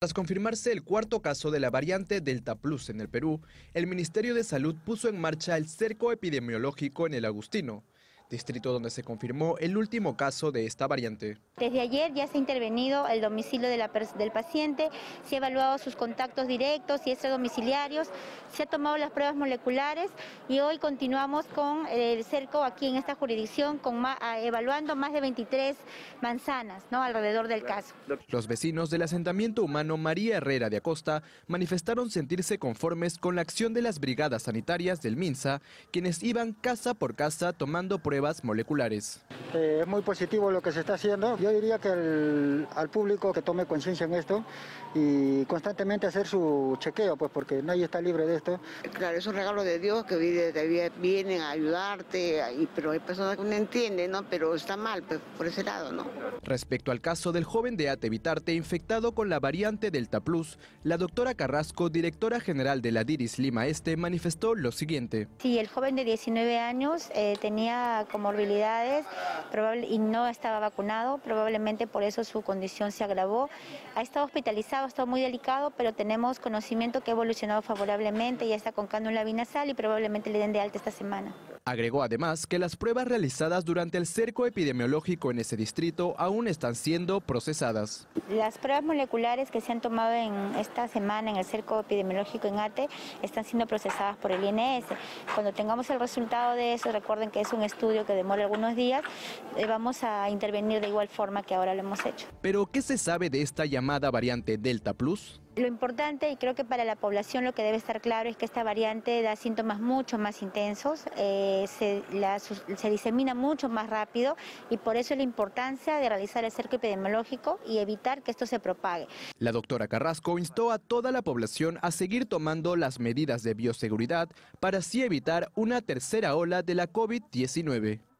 Tras confirmarse el cuarto caso de la variante Delta Plus en el Perú, el Ministerio de Salud puso en marcha el cerco epidemiológico en El Agustino, distrito donde se confirmó el último caso de esta variante. Desde ayer ya se ha intervenido el domicilio del paciente, se ha evaluado sus contactos directos y extradomiciliarios, se han tomado las pruebas moleculares y hoy continuamos con el cerco aquí en esta jurisdicción evaluando más de 23 manzanas, alrededor del caso. Los vecinos del asentamiento humano María Herrera de Acosta manifestaron sentirse conformes con la acción de las brigadas sanitarias del MINSA, quienes iban casa por casa tomando pruebas moleculares. Es muy positivo lo que se está haciendo. Yo diría que al público que tome conciencia en esto y constantemente hacer su chequeo, pues porque nadie está libre de esto. Claro, es un regalo de Dios que vienen a ayudarte, pero hay personas que no entienden, ¿no? Pero está mal, pues, por ese lado, ¿no? Respecto al caso del joven de Atevitarte infectado con la variante Delta Plus, la doctora Carrasco, directora general de la DIRIS Lima Este, manifestó lo siguiente. Sí, el joven de 19 años tenía comorbilidades y no estaba vacunado, probablemente por eso su condición se agravó. Ha estado hospitalizado, ha estado muy delicado, pero tenemos conocimiento que ha evolucionado favorablemente, ya está con cánula binasal y probablemente le den de alta esta semana. Agregó además que las pruebas realizadas durante el cerco epidemiológico en ese distrito aún están siendo procesadas. Las pruebas moleculares que se han tomado en esta semana en el cerco epidemiológico en ATE están siendo procesadas por el INS. Cuando tengamos el resultado de eso, recuerden que es un estudio que demora algunos días, vamos a intervenir de igual forma que ahora lo hemos hecho. ¿Pero qué se sabe de esta llamada variante Delta Plus? Lo importante, y creo que para la población lo que debe estar claro, es que esta variante da síntomas mucho más intensos, se disemina mucho más rápido y por eso la importancia de realizar el cerco epidemiológico y evitar que esto se propague. La doctora Carrasco instó a toda la población a seguir tomando las medidas de bioseguridad para así evitar una tercera ola de la COVID-19.